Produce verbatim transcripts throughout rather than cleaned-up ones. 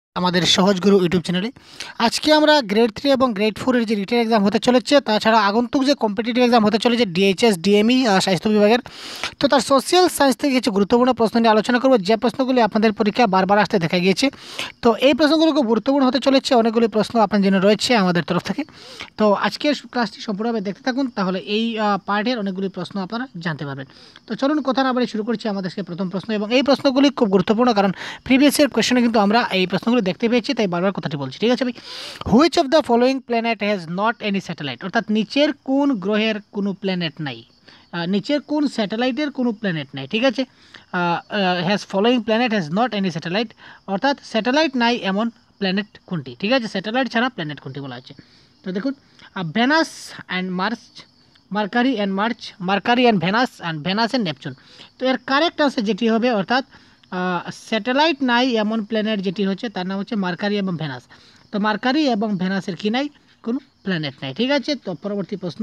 আমাদের সহজ গুরু ইউটিউব চ্যানেলে আজকে আমরা গ্রেড থ্রি এবং গ্রেড ফোরের যে রিটেন এক্সাম হতে চলেছে, তাছাড়া আগন্তুক যে কম্পিটিটিভ এক্সাম হতে চলেছে ডিএইচএস ডিএমই স্বাস্থ্য বিভাগের, তো তার সোশ্যাল সায়েন্স থেকে কিছু গুরুত্বপূর্ণ প্রশ্ন নিয়ে আলোচনা করব, যে প্রশ্নগুলি আপনাদের পরীক্ষা বারবার আসতে দেখা গিয়েছে। তো এই প্রশ্নগুলো খুব গুরুত্বপূর্ণ হতে চলেছে, অনেকগুলি প্রশ্ন আপনার জন্য রয়েছে আমাদের তরফ থেকে। তো আজকের ক্লাসটি সম্পূর্ণভাবে দেখতে থাকুন, তাহলে এই পার্টের অনেকগুলি প্রশ্ন আপনারা জানতে পারবেন। তো চলুন কথা না বলে শুরু করছি আমাদের প্রথম প্রশ্ন, এবং এই প্রশ্নগুলি খুব গুরুত্বপূর্ণ, কারণ প্রিভিয়াস ইয়ার কোয়েশ্চনে কিন্তু আমরা এই প্রশ্নগুলো দেখতে পেয়েছি, তাই বারবার কথাটি বলছি। ঠিক আছে ভাই, which of the following planet has not any satellite, অর্থাৎ নিচের কোন গ্রহের কোনো প্ল্যানেট নাই, নিচের কোন স্যাটেলাইটের কোনো প্ল্যানেট নাই। ঠিক আছে, has following planet has not any satellite, অর্থাৎ স্যাটেলাইট নাই এমন প্ল্যানেট কোনটি। ঠিক আছে, স্যাটেলাইট ছাড়া প্ল্যানেট কোনটি বলা আছে। তো দেখুন, Venus and Mars, Mercury and March, Mercury and Venus and Venus and Neptune. তো এর কারেক্ট আনসার যেটি হবে, অর্থাৎ স্যাটেলাইট নাই এমন প্ল্যানেট যেটি হচ্ছে তার নাম হচ্ছে মার্কারি এবং ভেনাস। তো মার্কারি এবং ভেনাসের কি নাই, কোনো প্ল্যানেট নাই। ঠিক আছে, তো পরবর্তী প্রশ্ন,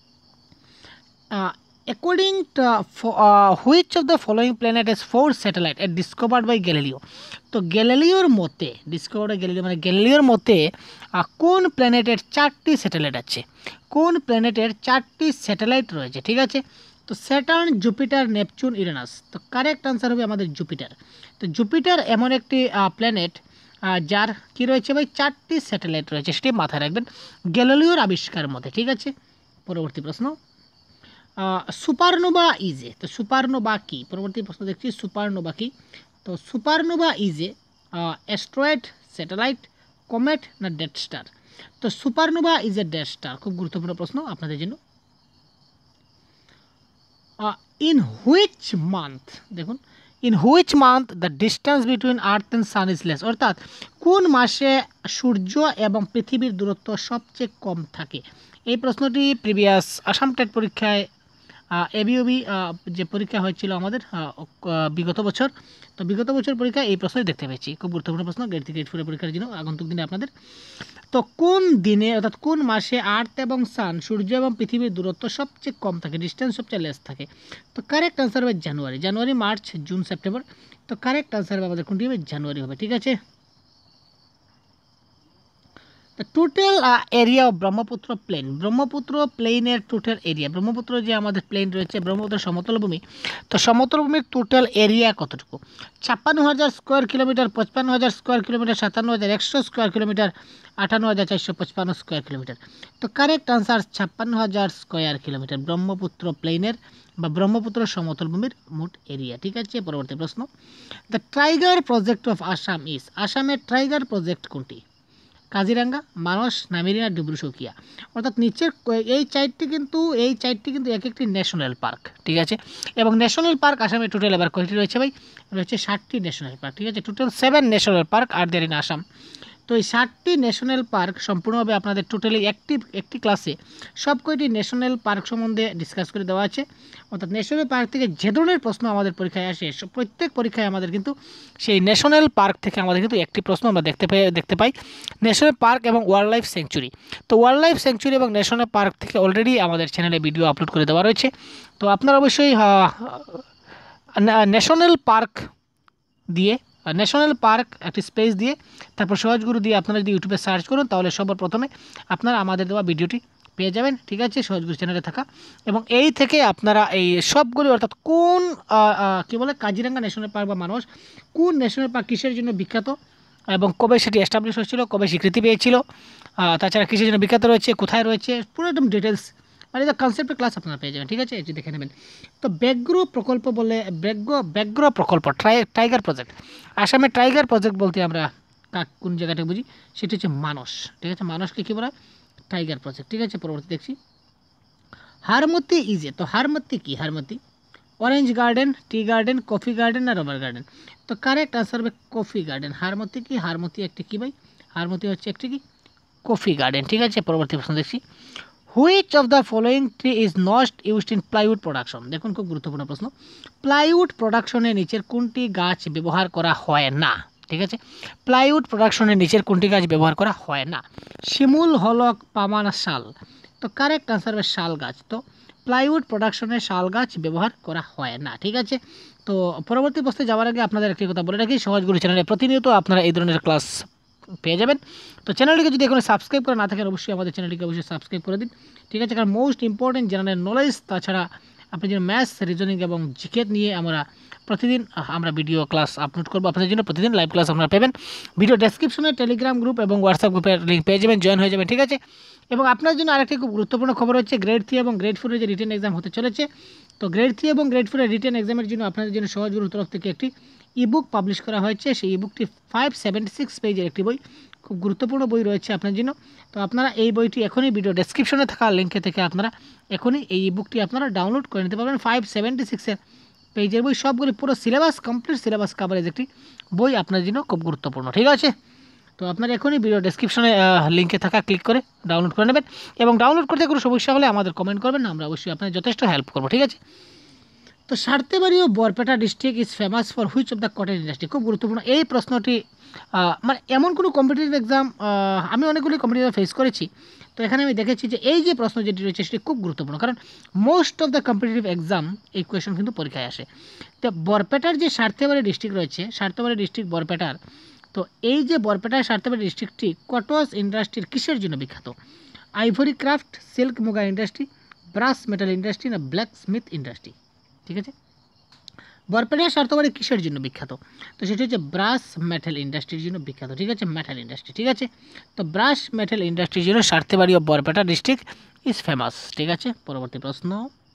according to which of the following planet is four satellite at discovered by Galileo. তো গ্যালিলিওর মতে, ডিসকভার্ড বাই গ্যালিলিও মানে গ্যালিলিওর মতে কোন প্ল্যানেটের চারটি স্যাটেলাইট আছে, কোন প্ল্যানেটের চারটি স্যাটেলাইট রয়েছে। ঠিক আছে, তো স্যাটার্ন, জুপিটার, নেপচুন, ইউরেনাস। তো কারেক্ট আনসার হবে আমাদের জুপিটার। তো জুপিটার এমন একটি প্ল্যানেট যার কি রয়েছে ভাই, চারটি স্যাটেলাইট রয়েছে, সেটি মাথায় রাখবেন গ্যালিলিওর আবিষ্কারের মধ্যে। ঠিক আছে, পরবর্তী প্রশ্ন, সুপারনোভা ইজ এ, তো সুপারনোভা কি, পরবর্তী প্রশ্ন দেখছি সুপারনোভা কি। তো supernova is a asteroid, satellite, comet না ডেথ স্টার। তো supernova is a death star, খুব গুরুত্বপূর্ণ প্রশ্ন আপনাদের জন্য। ইন হুইচ মান্থ, দেখুন, in which month the distance between Earth and sun is less, অর্থাৎ কোন মাসে সূর্য এবং পৃথিবীর দূরত্ব সবচেয়ে কম থাকে। এই প্রশ্নটি প্রিভিয়াস আসাম টেট পরীক্ষায় এবিওবি যে পরীক্ষা হয়েছিল আমাদের বিগত বছর, তো বিগত বছর পরীক্ষায় এই প্রশ্নই দেখতে পেয়েছি। খুব গুরুত্বপূর্ণ প্রশ্ন গ্রেড থ্রি গ্রেড ফোরের পরীক্ষার জন্য আগন্তুক দিনে আপনাদের। তো কোন দিনে অর্থাৎ কোন মাসে আর্থ এবং সান, সূর্য এবং পৃথিবীর দূরত্ব সবচেয়ে কম থাকে, ডিস্টেন্স সবচেয়ে লেস থাকে। তো কারেক্ট আনসার হবে January, January, March, June, September. তো কারেক্ট আনসার হবে আমাদের কোনটি হবে, জানুয়ারি হবে। ঠিক আছে, total area of Brahmaputra plain, Brahmaputra প্লেনের টোটাল এরিয়া, ব্রহ্মপুত্র যে আমাদের প্লেন রয়েছে, ব্রহ্মপুত্র সমতলভূমি, তো সমতলভূমির টোটাল এরিয়া কতটুকু, ছাপ্পান্ন হাজার স্কোয়ার কিলোমিটার, পঁচপান্ন হাজার স্কোয়ার কিলোমিটার, সাতান্ন হাজার একশো স্কোয়ার কিলোমিটার, আটান্ন হাজার চারশো পঁচপান্ন স্কোয়ার কিলোমিটার। তো কারেক্ট আনসার ছাপ্পান্ন হাজার স্কোয়ার কিলোমিটার ব্রহ্মপুত্র প্লেনের বা ব্রহ্মপুত্র সমতলভূমির মোট এরিয়া। ঠিক আছে, পরবর্তী প্রশ্ন, the tiger project of Assam is, আসামের টাইগার প্রজেক্ট কোনটি, কাজিরাঙ্গা, মানস, নামেরি না ডিব্রু সৈখোয়া। অর্থাৎ নিচের এই চারটি কিন্তু এই চারটি কিন্তু এক একটি ন্যাশনাল পার্ক। ঠিক আছে, এবং ন্যাশনাল পার্ক আসামে টোটাল এবার কয়টি রয়েছে ভাই, রয়েছে ষাটটি ন্যাশনাল পার্ক। ঠিক আছে, total seven national park are there in Assam. তো এই ষাটটি ন্যাশনাল পার্ক সম্পূর্ণভাবে আপনাদের টোটালি একটি একটি ক্লাসে সব কয়টি ন্যাশনাল পার্ক সম্বন্ধে ডিসকাস করে দেওয়া আছে। অর্থাৎ ন্যাশনাল পার্ক থেকে যে ধরনের প্রশ্ন আমাদের পরীক্ষায় আসে, প্রত্যেক পরীক্ষায় আমাদের কিন্তু সেই ন্যাশনাল পার্ক থেকে আমাদের কিন্তু একটি প্রশ্ন আমরা দেখতে পাই দেখতে পাই ন্যাশনাল পার্ক এবং ওয়াইল্ড লাইফ স্যাংচুরি। তো ওয়াইল্ড লাইফ স্যাংচুরি এবং ন্যাশনাল পার্ক থেকে অলরেডি আমাদের চ্যানেলে ভিডিও আপলোড করে দেওয়া রয়েছে। তো আপনারা অবশ্যই ন্যাশনাল পার্ক দিয়ে, ন্যাশনাল পার্ক একটি স্পেস দিয়ে, তারপর সহজগুরু দিয়ে আপনারা যদি ইউটিউবে সার্চ করুন, তাহলে সবার প্রথমে আপনারা আমাদের দেওয়া ভিডিওটি পেয়ে যাবেন। ঠিক আছে, সহজগুরু চ্যানেলে থাকা, এবং এই থেকে আপনারা এই সবগুলি, অর্থাৎ কোন কী বলে কাজিরাঙ্গা ন্যাশনাল পার্ক বা মানস কোন ন্যাশনাল পার্ক কিসের জন্য বিখ্যাত এবং কবে সেটি এস্টাবলিশ হয়েছিল, কবে স্বীকৃতি পেয়েছিল, তাছাড়া কিসের জন্য বিখ্যাত রয়েছে, কোথায় রয়েছে, পুরো একদম ডিটেলস মানে এটা কনসেপ্টের ক্লাস আপনারা পেয়ে যাবেন। ঠিক আছে, এটি দেখে নেবেন। তো ব্যাঘ্র প্রকল্প বলে, ব্যাঘ্র ব্যাঘ্র প্রকল্প ট্রাই টাইগার প্রজেক্ট, আসামে টাইগার প্রজেক্ট বলতে আমরা কোন জায়গাটা বুঝি, সেটি হচ্ছে মানস। ঠিক আছে, মানসকে কী বলা হয়, টাইগার প্রজেক্ট। ঠিক আছে, পরবর্তী দেখছি, হারমতি ইজে, তো হারমতি কি, Harmuti orange garden, tea garden, coffee garden না রবার গার্ডেন। তো কারেক্ট আনসার হবে কফি গার্ডেন। হারমতি কি, হারমতি একটি কী ভাই, হারমতি হচ্ছে একটি কি কফি গার্ডেন। ঠিক আছে, পরবর্তী প্রশ্ন দেখছি, which of the following tree is not used in plywood production. দেখুন, খুব গুরুত্বপূর্ণ প্রশ্ন, প্লাইউড প্রোডাকশনের নিচের কোনটি গাছ ব্যবহার করা হয় না। ঠিক আছে, প্লাইউড প্রোডাকশনের নিচের কোনটি গাছ ব্যবহার করা হয় না, শিমুল, হলক, পামানা, শাল। তো কারেক্ট আনসার হবে শাল গাছ। তো প্লাইউড প্রোডাকশনে শাল গাছ ব্যবহার করা হয় না। ঠিক আছে, তো পরবর্তী প্রশ্নে যাওয়ার আগে আপনাদের একটি কথা বলে রাখি, সহজগুরু চ্যানেলে প্রতিনিয়ত আপনারা এই ধরনের ক্লাস পেয়ে যাবেন। তো চ্যানেলটিকে যদি এখনো সাবস্ক্রাইব করে না থাকেন অবশ্যই আমাদের চ্যানেলটিকে অবশ্যই সাবস্ক্রাইব করে দিন। ঠিক আছে, কারণ মোস্ট ইম্পর্টেন্ট জেনারেল নলেজ, তাছাড়া আপনি যে ম্যাথস, রিজনিং এবং জিকে নিয়ে আমরা প্রতিদিন আমরা ভিডিও ক্লাস আপলোড করবো আপনাদের জন্য, প্রতিদিন লাইভ ক্লাস আপনারা পাবেন। ভিডিও ডেসক্রিপশনে টেলিগ্রাম গ্রুপ এবং হোয়াটসঅ্যাপ গ্রুপের লিঙ্ক পেয়ে যাবেন, জয়েন হয়ে যাবেন। ঠিক আছে, এবং আপনার জন্য আরেকটি খুব গুরুত্বপূর্ণ খবর হচ্ছে গ্রেড থ্রি এবং গ্রেড ফোরের যে রিটেন এক্সাম হতে চলেছে। তো গ্রেড থ্রি এবং গ্রেড ফোরের রিটেন এক্সামের জন্য আপনাদের জন্য সহজগুরুর তরফ থেকে একটি ইবুক পাবলিশ করা হয়েছে। সেই ইবুকটি ফাইভ সেভেন্টি সিক্স পেজের একটি বই, খুব গুরুত্বপূর্ণ বই রয়েছে আপনার জন্য। তো আপনারা এই বইটি এখনই ভিডিও ডেসক্রিপশনে থাকা লিঙ্কে থেকে আপনারা এখনই এই ইবুকটি আপনারা ডাউনলোড করে নিতে পারবেন। ফাইভ সেভেন্টি সিক্সের পেজের বই, সবগুলি পুরো সিলেবাস কমপ্লিট সিলেবাস কাভারেজ একটি বই আপনার জন্য খুব গুরুত্বপূর্ণ। ঠিক আছে, তো আপনারা এখনই ভিডিও ডেসক্রিপশনে লিঙ্কে থাকা ক্লিক করে ডাউনলোড করে নেবেন, এবং ডাউনলোড করতে কোনো সমস্যা হলে আমাদের কমেন্ট করবেন, আমরা অবশ্যই আপনাদের যথেষ্ট হেল্প করবো। ঠিক আছে, তো সারথেবাড়ি ও Barpeta district is famous for which of the cottage industry. খুব গুরুত্বপূর্ণ এই প্রশ্নটি, মানে এমন কোনো কম্পিটিটিভ এক্সাম আমি অনেকগুলি কম্পিটিটিভ ফেস করেছি, তো এখানে আমি দেখেছি যে এই যে প্রশ্ন যেটি রয়েছে সেটি খুব গুরুত্বপূর্ণ, কারণ most of the competitive exam এই কোয়েশন কিন্তু পরীক্ষায় আসে। তো বরপেটার যে সারথেবাড়ি ডিস্ট্রিক্ট রয়েছে, সারথেবাড়ি ডিস্ট্রিক্ট বরপেটার, তো এই যে বরপেটার সারথেবাড়ি ডিস্ট্রিক্টটি কটস ইন্ডাস্ট্রির কিসের জন্য বিখ্যাত? Ivory craft, silk muga industry, brass metal industry না ব্ল্যাক স্মিথ ইন্ডাস্ট্রি। ঠিক আছে, বরপেটার সারথেবাড়ি কিসের জন্য বিখ্যাত? তো সেটি হচ্ছে ব্রাস মেটাল ইন্ডাস্ট্রির জন্য বিখ্যাত। ঠিক আছে, মেটাল ইন্ডাস্ট্রি। ঠিক আছে, তো ব্রাস মেটাল ইন্ডাস্ট্রির জন্য সারথেবাড়ি ও বরপেটা ডিস্ট্রিক্ট ইজ ফেমাস। ঠিক আছে, পরবর্তী প্রশ্ন,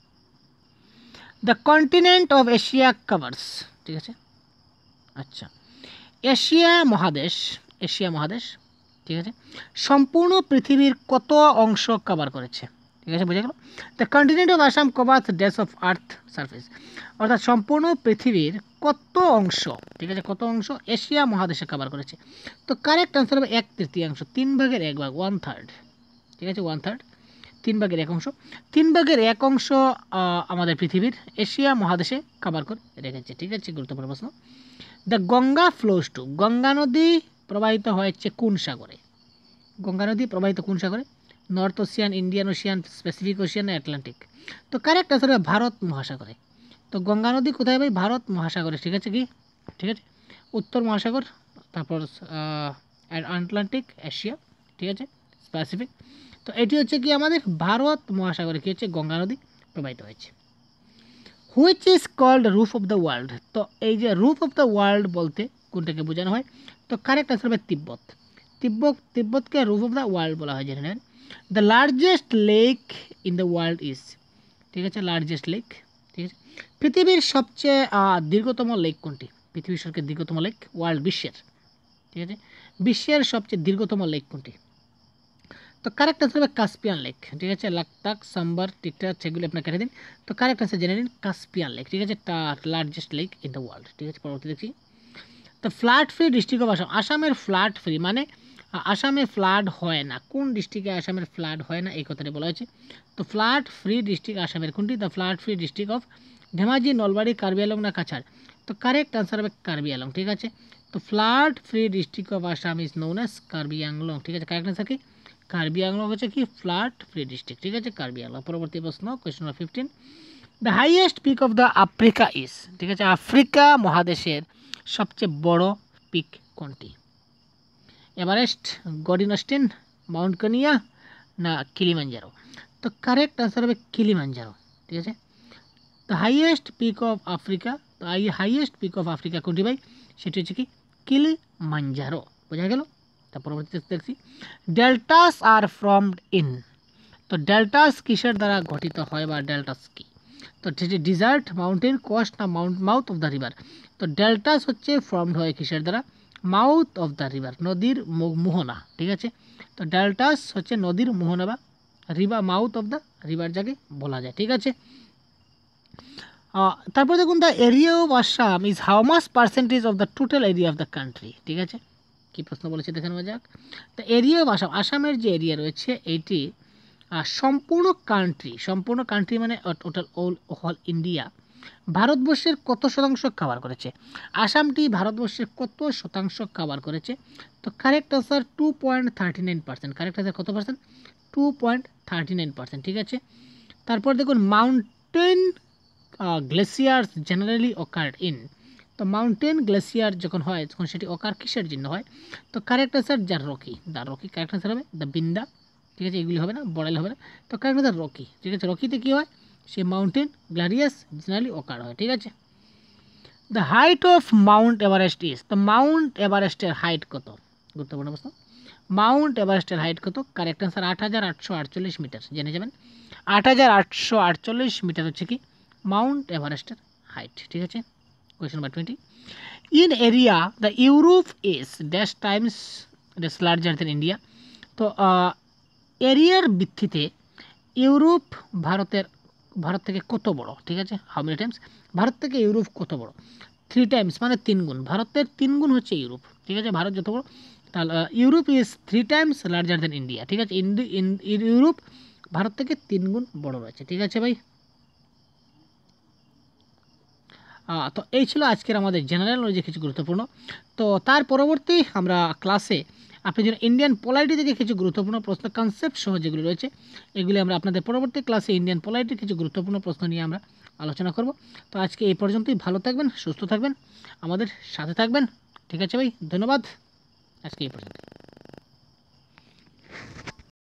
the continent of Asia covers. ঠিক আছে, আচ্ছা, এশিয়া মহাদেশ, এশিয়া মহাদেশ, ঠিক আছে, সম্পূর্ণ পৃথিবীর কত অংশ কভার করেছে? ঠিক আছে, বোঝা গেল। The continent of Assam covers dash of earth surface, অর্থাৎ সম্পূর্ণ পৃথিবীর কত অংশ, ঠিক আছে, কত অংশ এশিয়া মহাদেশে কভার করেছে? তো কারেক্ট আনসার হবে এক তৃতীয়াংশ, তিন ভাগের এক ভাগ, ওয়ান থার্ড। ঠিক আছে, ওয়ান থার্ড, তিন ভাগের এক অংশ, তিন ভাগের এক অংশ আমাদের পৃথিবীর এশিয়া মহাদেশে কভার করে রেখেছে। ঠিক আছে, গুরুত্বপূর্ণ প্রশ্ন। The Ganga flows to, Ganga নদী প্রবাহিত হয়েছে কোন সাগরে? গঙ্গা নদী প্রবাহিত কোন সাগরে? North ocean, Indian ocean, specific ocean, Atlantic? তো কারেক্ট আনসার হবে ভারত মহাসাগরে। তো গঙ্গা নদী কোথায় ভাই? ভারত মহাসাগরে। ঠিক আছে, কি ঠিক আছে, উত্তর মহাসাগর, তারপর আটলান্টিক, এশিয়া, ঠিক আছে, স্পেসিফিক। তো এটি হচ্ছে কি আমাদের ভারত মহাসাগরে কি হচ্ছে গঙ্গা নদী প্রবাহিত হয়েছে। Which is called roof of the world? তো এই যে রুফ অফ দ্য ওয়ার্ল্ড বলতে কোনটাকে বোঝানো হয়? তো কারেক্ট আনসার হবে তিব্বত। তিব্বত তিব্বতকে রুফ অফ দ্য ওয়ার্ল্ড বলা হয়, জেনে নেন। The largest lake in the world is, ঠিক আছে, লার্জেস্ট লেক, ঠিক আছে, পৃথিবীর সবচেয়ে দীর্ঘতম লেক কোনটি? পৃথিবীর সবচেয়ে দীর্ঘতম লেক ওয়ার্ল্ড, বিশ্বের, ঠিক আছে, বিশ্বের সবচেয়ে দীর্ঘতম লেক কোনটি? তো কারেক্ট আনসার হবে কাস্পিয়ান লেক। ঠিক আছে, লাকতাক, সাম্বার, টিকটা সেগুলি আপনার কেটে দিন। তো কারেক্ট আনসার জেনে নিন কাস্পিয়ান লেক। ঠিক আছে, largest lake in the world. ঠিক আছে, পরবর্তী দেখছি, তো flood free district of Assam, আসামের ফ্লাড ফ্রি মানে আসামে ফ্লাড হয় না, কোন ডিস্ট্রিক্টে আসামের ফ্লাড হয় না এই কথাটি বলা হয়েছে? তো ফ্লাড ফ্রি ডিস্ট্রিক্ট আসামের কোনটি? The flood free district of Dhemaji, Nalbari, Karbi আলং না কাছাড়? তো কারেক্ট আনসার হবে কার্বি আলং। ঠিক আছে, তো flood free district of Assam is known as Karbi Anglong. ঠিক আছে, কারেক্ট আনসার কি? কার্বি আংলং হচ্ছে কি ফ্লাড ফ্রি ডিস্ট্রিক্ট। ঠিক আছে, কার্বি আংলং। পরবর্তী প্রশ্ন, question number fifteen, the highest peak of the Africa is, ঠিক আছে, আফ্রিকা মহাদেশের সবচেয়ে বড় পিক কোনটি? এভারেস্ট, গডিনস্টেন, মাউন্ট কানিয়া না কিলিমাঞ্জারো? তো কারেক্ট আনসার হবে কিলিমাঞ্জারো। ঠিক আছে, the highest peak of Africa, তো হাইয়েস্ট পিক অফ আফ্রিকা কোনটি ভাই? সেটি হচ্ছে কি কিলিমাঞ্জারো। বোঝা গেল। তার পরবর্তীতে দেখছি, ডেল্টাস আর ফর্মড ইন, তো ডেল্টাস কিসের দ্বারা গঠিত হয় বা ডেল্টাস কি? তো সেটি ডিজার্ট, মাউন্টেন, কোস্ট না mount mouth of the river? তো ডেল্টাস হচ্ছে ফর্মড হয় কিসের দ্বারা? মাউথ অফ দ্য রিভার, নদীর মোহনা। ঠিক আছে, তো ডেল্টাস হচ্ছে নদীর মোহনা বা river, mouth of the river যাকে বলা যায়। ঠিক আছে, তারপর দেখুন, the area of Assam is how much percentage of the total area of the country? ঠিক আছে, কি প্রশ্ন বলেছে দেখে নেওয়া যাক। দ্য এরিয়া অফ আসাম, আসামের যে এরিয়া রয়েছে এইটি সম্পূর্ণ কান্ট্রি, সম্পূর্ণ কান্ট্রি মানে টোটাল অল অল ইন্ডিয়া, ভারতবর্ষের কত শতাংশ কভার করেছে? আসামটি ভারতবর্ষের কত শতাংশ কভার করেছে? তো correct answer two point thirty nine percent. Correct answer কত percent? Two point thirty nine percent. ঠিক আছে, তারপর দেখুন mountain glaciers generally occurred in, তো মাউন্টেন গ্লেসিয়ার যখন হয় তখন সেটি অকার কিসের জন্য হয়? তো কারেক্ট অ্যান্সার যার rocky, the rocky correct answer হবে, দ্য বিন্দা, ঠিক আছে, এগুলি হবে না, বড়াইল হবে না, তো কারেক্ট অ্যান্সার রকি, ঠিক আছে। রকিতে কী হয়? সে মাউন্টেন গ্লারিয়াস জেনারেলি অকার হয়, ঠিক আছে। The height of Mount Everest is, তো মাউন্ট এভারেস্টের হাইট কত? গুরুত্বপূর্ণ প্রশ্ন। মাউন্ট এভারেস্টের হাইট কত? কারেক্ট অ্যান্সার আট হাজার আটশো আটচল্লিশ মিটার, জেনে যাবেন। আট হাজার আটশো আটচল্লিশ মিটার হচ্ছে কি মাউন্ট এভারেস্টের হাইট, ঠিক আছে। Question number twenty, in area the Europe is dash times dash larger than India, তো এরিয়ার ভিত্তিতে ইউরোপ ভারতের ভারত থেকে কত বড়, ঠিক আছে। হাউ মেনি টাইমস, ভারত থেকে ইউরোপ কত বড়? থ্রি টাইমস মানে তিন গুণ, ভারতের তিন গুণ হচ্ছে ইউরোপ, ঠিক আছে। ভারত যত বড়, তাহলে Europe is three times larger than India, ঠিক আছে। ইউরোপ ভারত থেকে তিন গুণ বড় রয়েছে, ঠিক আছে ভাই। তো এই ছিল আজকের আমাদের জেনারেল নলেজে কিছু গুরুত্বপূর্ণ। তো তার পরবর্তী আমরা ক্লাসে আপনি যেন ইন্ডিয়ান পলাইটি থেকে কিছু গুরুত্বপূর্ণ প্রশ্ন কনসেপ্ট সহ যেগুলো রয়েছে এগুলি আমরা আপনাদের পরবর্তী ক্লাসে ইন্ডিয়ান পলাইটির কিছু গুরুত্বপূর্ণ প্রশ্ন নিয়ে আমরা আলোচনা করব। তো আজকে এই পর্যন্তই, ভালো থাকবেন, সুস্থ থাকবেন, আমাদের সাথে থাকবেন, ঠিক আছে ভাই, ধন্যবাদ, আজকে এই পর্যন্ত।